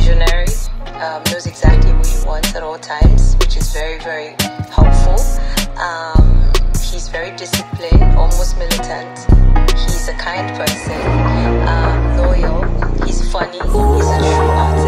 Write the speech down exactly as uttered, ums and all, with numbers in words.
visionary, um, knows exactly what he wants at all times, which is very, very helpful. Um, he's very disciplined, almost militant. He's a kind person, um, loyal. He's funny. He's a true artist.